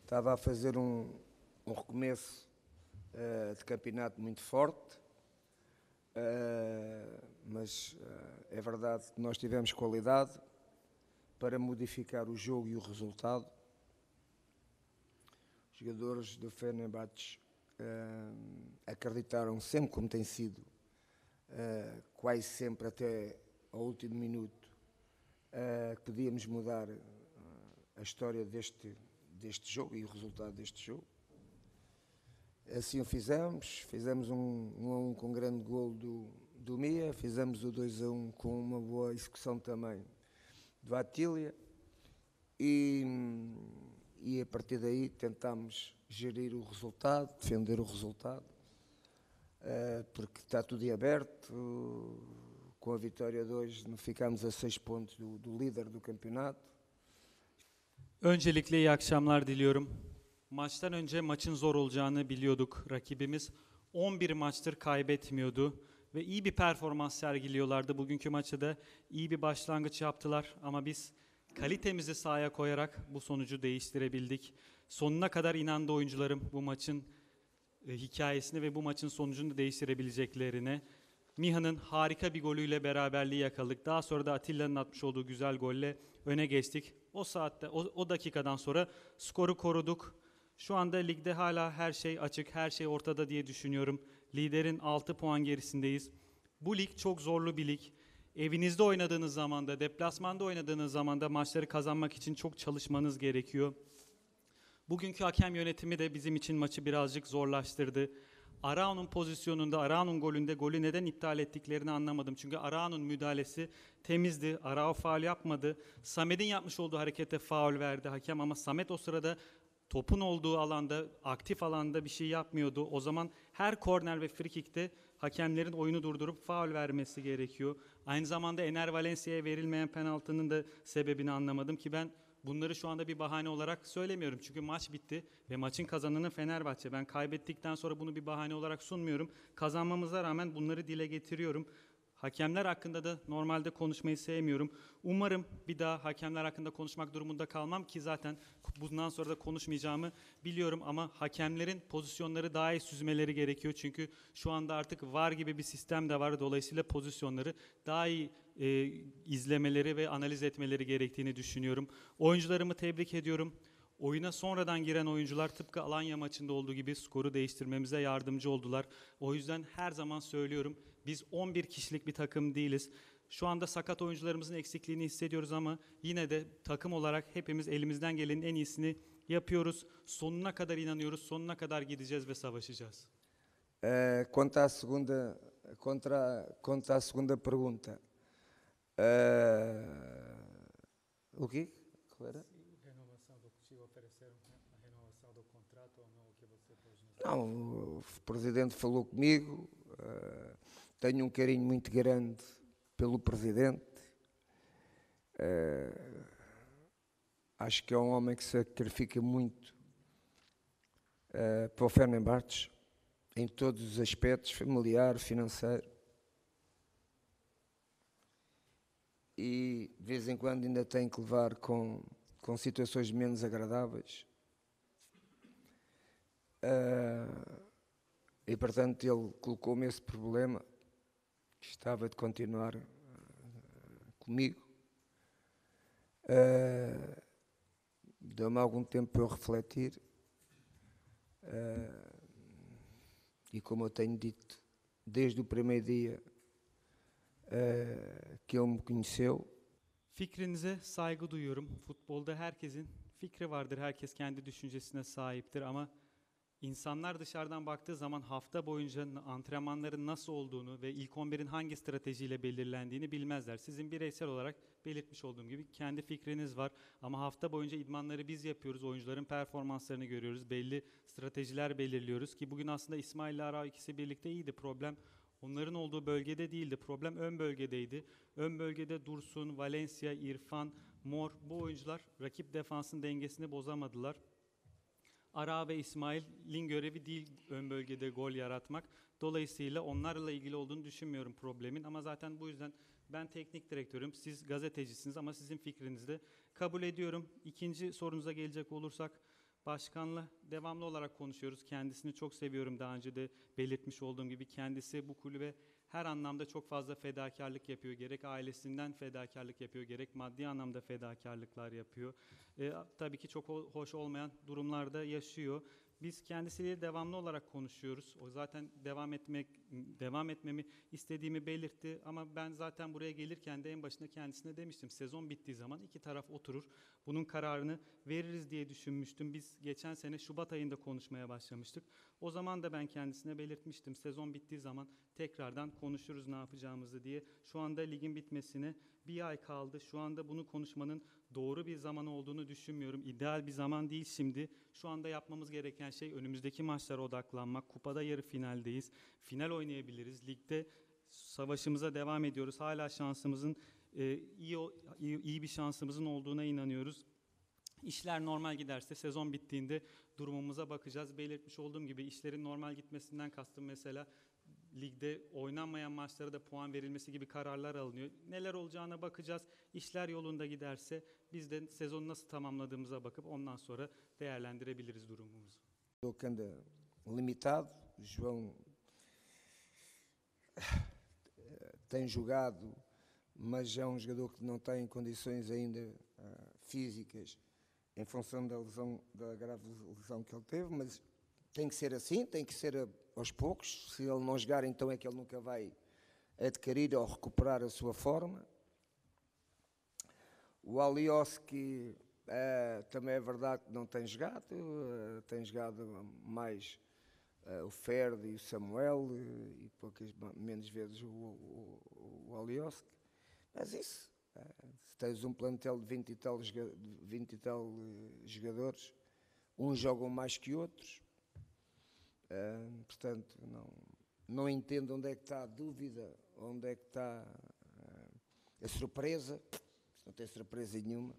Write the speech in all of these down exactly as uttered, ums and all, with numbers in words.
estava a fazer um, um recomeço uh, de campeonato muito forte, uh, mas uh, é verdade que nós tivemos qualidade para modificar o jogo e o resultado. Os jogadores do Fenerbahçe uh, acreditaram sempre, como tem sido, uh, quase sempre até ao último minuto, uh, que podíamos mudar uh, a história deste, deste jogo e o resultado deste jogo. Assim o fizemos, fizemos um, um a um com um grande golo do, do Mia, fizemos o dois a um com uma boa execução também do Atília e, e a partir daí tentámos gerir o resultado, defender o resultado, uh, porque está tudo em aberto. Uh, com a vitória de hoje ficámos a seis pontos do, do líder do campeonato. Öncelikle iyi akşamlar diliyorum. Maçtan önce maçın zor olacağını biliyorduk. Rakibimiz on bir maçtır kaybetmiyordu ve iyi bir performans sergiliyorlardı. Bugünkü maçta da iyi bir başlangıç yaptılar ama biz kalitemizi sahaya koyarak bu sonucu değiştirebildik. Sonuna kadar inandı oyuncularım bu maçın e, hikayesini ve bu maçın sonucunu değiştirebileceklerine. Miha'nın harika bir golüyle beraberliği yakaladık. Daha sonra da Atilla'nın atmış olduğu güzel golle öne geçtik. O saatte, o, o dakikadan sonra skoru koruduk. Şu anda ligde hala her şey açık, her şey ortada diye düşünüyorum. Liderin altı puan gerisindeyiz. Bu lig çok zorlu bir lig. Evinizde oynadığınız zaman da, deplasmanda oynadığınız zaman da maçları kazanmak için çok çalışmanız gerekiyor. Bugünkü hakem yönetimi de bizim için maçı birazcık zorlaştırdı. Arao'nun pozisyonunda, Arao'nun golünde golü neden iptal ettiklerini anlamadım. Çünkü Arao'nun müdahalesi temizdi. Arao faul yapmadı. Samet'in yapmış olduğu harekete faul verdi hakem ama Samet o sırada topun olduğu alanda, aktif alanda bir şey yapmıyordu. O zaman her korner ve frikikte hakemlerin oyunu durdurup faul vermesi gerekiyor. Aynı zamanda Ener Valencia'ya verilmeyen penaltının da sebebini anlamadım ki ben bunları şu anda bir bahane olarak söylemiyorum. Çünkü maç bitti ve maçın kazananı Fenerbahçe. Ben kaybettikten sonra bunu bir bahane olarak sunmuyorum. Kazanmamıza rağmen bunları dile getiriyorum. Hakemler hakkında da normalde konuşmayı sevmiyorum. Umarım bir daha hakemler hakkında konuşmak durumunda kalmam ki zaten bundan sonra da konuşmayacağımı biliyorum ama hakemlerin pozisyonları daha iyi süzmeleri gerekiyor. Çünkü şu anda artık V A R gibi bir sistem de var. Dolayısıyla pozisyonları daha iyi e, izlemeleri ve analiz etmeleri gerektiğini düşünüyorum. Oyuncularımı tebrik ediyorum. Oyuna sonradan giren oyuncular tıpkı Alanya maçında olduğu gibi skoru değiştirmemize yardımcı oldular. O yüzden her zaman söylüyorum, biz on bir kişilik bir takım değiliz. Şu anda sakat oyuncularımızın eksikliğini hissediyoruz ama yine de takım olarak hepimiz elimizden gelenin en iyisini yapıyoruz. Sonuna kadar inanıyoruz, sonuna kadar gideceğiz ve savaşacağız. Uh, quanto à segunda, contra, quanto à segunda pergunta, uh, o quê? Qual era? Não, o Presidente falou comigo, uh, tenho um carinho muito grande pelo Presidente, uh, acho que é um homem que se sacrifica muito uh, para o Fenerbahçe, em todos os aspectos, familiar, financeiro, e de vez em quando ainda tem que levar com, com situações menos agradáveis. Uh, e portanto ele colocou-me esse problema, estava de continuar uh, comigo, uh, deu-me algum tempo para eu refletir, uh, e como eu tenho dito desde o primeiro dia uh, que ele me conheceu. Fikrinize saygı duyuyorum. Futbolda herkesin fikri vardır, herkes kendi düşüncesine sahiptir ama İnsanlar dışarıdan baktığı zaman hafta boyunca antrenmanların nasıl olduğunu ve ilk on birin hangi stratejiyle belirlendiğini bilmezler. Sizin bireysel olarak belirtmiş olduğum gibi kendi fikriniz var ama hafta boyunca idmanları biz yapıyoruz. Oyuncuların performanslarını görüyoruz. Belli stratejiler belirliyoruz ki bugün aslında İsmail ile Arao ikisi birlikte iyiydi. Problem onların olduğu bölgede değildi. Problem ön bölgedeydi. Ön bölgede Dursun, Valencia, İrfan, Mor bu oyuncular rakip defansın dengesini bozamadılar. Arao ve İsmail'in görevi değil ön bölgede gol yaratmak. Dolayısıyla onlarla ilgili olduğunu düşünmüyorum problemin. Ama zaten bu yüzden ben teknik direktörüm, siz gazetecisiniz ama sizin fikrinizi de kabul ediyorum. İkinci sorunuza gelecek olursak, Başkanla devamlı olarak konuşuyoruz. Kendisini çok seviyorum, daha önce de belirtmiş olduğum gibi. Kendisi bu kulübe her anlamda çok fazla fedakarlık yapıyor. Gerek ailesinden fedakarlık yapıyor, gerek maddi anlamda fedakarlıklar yapıyor. E, tabii ki çok hoş olmayan durumlarda yaşıyor. Biz kendisiyle devamlı olarak konuşuyoruz. O zaten devam etmek devam etmemi istediğimi belirtti, ama ben zaten buraya gelirken de en başında kendisine demiştim. Sezon bittiği zaman iki taraf oturur, bunun kararını veririz diye düşünmüştüm. Biz geçen sene Şubat ayında konuşmaya başlamıştık. O zaman da ben kendisine belirtmiştim. Sezon bittiği zaman tekrardan konuşuruz ne yapacağımızı diye. Şu anda ligin bitmesine bir ay kaldı. Şu anda bunu konuşmanın doğru bir zaman olduğunu düşünmüyorum. İdeal bir zaman değil şimdi. Şu anda yapmamız gereken şey önümüzdeki maçlara odaklanmak. Kupada yarı finaldeyiz. Final oynayabiliriz. Ligde savaşımıza devam ediyoruz. Hala şansımızın e, iyi, iyi iyi bir şansımızın olduğuna inanıyoruz. İşler normal giderse sezon bittiğinde durumumuza bakacağız. Belirtmiş olduğum gibi işlerin normal gitmesinden kastım mesela ligde oynanmayan maçlara da puan verilmesi gibi kararlar alınıyor. Neler olacağına bakacağız. İşler yolunda giderse biz de sezonu nasıl tamamladığımıza bakıp ondan sonra değerlendirebiliriz durumumuzu. Jogo anda limitado, João tem jogado, mas é um jogador que não tem condições ainda uh, físicas em função da lesão, da grave lesão que ele teve, mas tem que ser assim, tem que ser a, aos poucos. Se ele não jogar, então é que ele nunca vai adquirir ou recuperar a sua forma. O Alioski uh, também é verdade que não tem jogado, uh, tem jogado mais uh, o Ferdi e o Samuel uh, e poucas menos vezes o, o, o Alioski. Mas isso, uh, se tens um plantel de vinte e tal, vinte e tal uh, jogadores, uns jogam mais que outros. Uh, portanto, não, não entendo onde é que está a dúvida, onde é que está uh, a surpresa. Não tem surpresa nenhuma.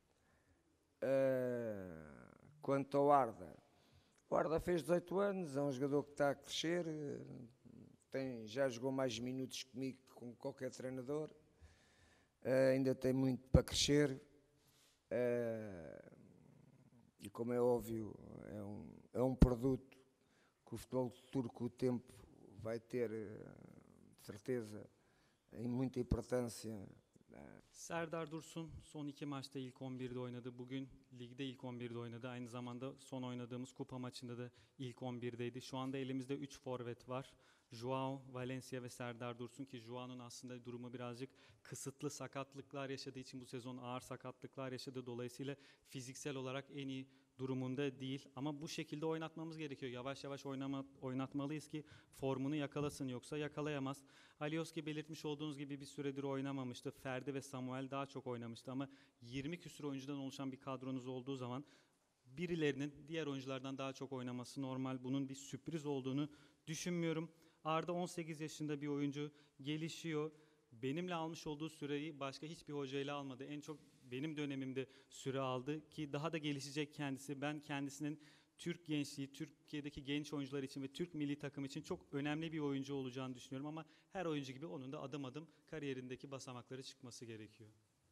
Uh, quanto ao Arda, o Arda fez dezoito anos, é um jogador que está a crescer, tem, já jogou mais minutos comigo que com qualquer treinador, uh, ainda tem muito para crescer. Uh, e como é óbvio, é um, é um produto que o futebol turco, o tempo, vai ter, de certeza, em muita importância. Serdar Dursun son iki maçta ilk on birde oynadı. Bugün ligde ilk on birde oynadı. Aynı zamanda son oynadığımız kupa maçında da ilk on birdeydi. Şu anda elimizde üç forvet var. Joao, Valencia ve Serdar Dursun, ki Joao'nun aslında durumu birazcık kısıtlı, sakatlıklar yaşadığı için bu sezon ağır sakatlıklar yaşadı. Dolayısıyla fiziksel olarak en iyi durumunda değil. Ama bu şekilde oynatmamız gerekiyor. Yavaş yavaş oynama, oynatmalıyız ki formunu yakalasın, yoksa yakalayamaz. Alioski belirtmiş olduğunuz gibi bir süredir oynamamıştı. Ferdi ve Samuel daha çok oynamıştı, ama yirmi küsur oyuncudan oluşan bir kadronuz olduğu zaman birilerinin diğer oyunculardan daha çok oynaması normal. Bunun bir sürpriz olduğunu düşünmüyorum. Arda on sekiz yaşında bir oyuncu, gelişiyor. Benimle almış olduğu süreyi başka hiçbir hocayla almadı. En çok benim dönemimde süre aldı ki daha da gelişecek kendisi. Ben kendisinin Türk gençliği, Türkiye'deki genç oyuncular için ve Türk milli takım için çok önemli bir oyuncu olacağını düşünüyorum, ama her oyuncu gibi onun da adım adım kariyerindeki basamakları çıkması gerekiyor.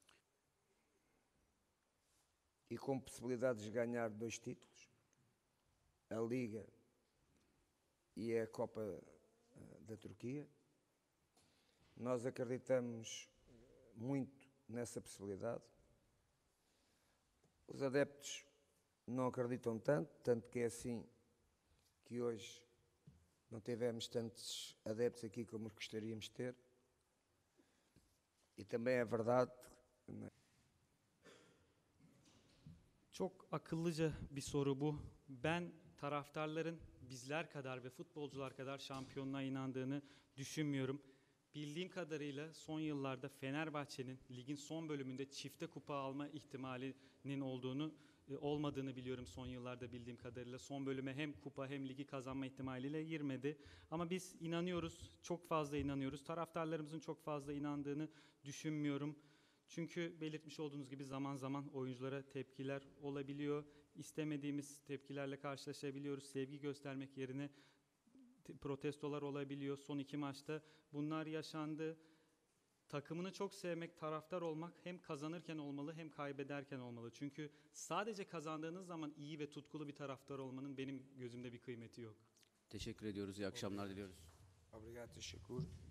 E com possibilidades de ganhar dois títulos, a Liga e a Copa da Turquia. Nós acreditamos muito nessa possibilidade. Os adeptos não acreditam tanto, tanto que é assim que hoje não tivemos tantos adeptos aqui como gostaríamos de ter. E também é verdade. Çok akıllıca bir soru bu. Ben taraftarların bizler kadar ve futbolcular kadar şampiyonluğa inandığını düşünmüyorum. Bildiğim kadarıyla son yıllarda Fenerbahçe'nin ligin son bölümünde çifte kupa alma ihtimalinin olduğunu e, olmadığını biliyorum son yıllarda bildiğim kadarıyla. Son bölüme hem kupa hem ligi kazanma ihtimaliyle girmedi. Ama biz inanıyoruz, çok fazla inanıyoruz. Taraftarlarımızın çok fazla inandığını düşünmüyorum. Çünkü belirtmiş olduğunuz gibi zaman zaman oyunculara tepkiler olabiliyor. İstemediğimiz tepkilerle karşılaşabiliyoruz. Sevgi göstermek yerine protestolar olabiliyor. Son iki maçta bunlar yaşandı. takımını çok sevmek, taraftar olmak hem kazanırken olmalı hem kaybederken olmalı. Çünkü sadece kazandığınız zaman iyi ve tutkulu bir taraftar olmanın benim gözümde bir kıymeti yok. Teşekkür ediyoruz. İyi akşamlar diliyoruz. Obrigado, Shakur.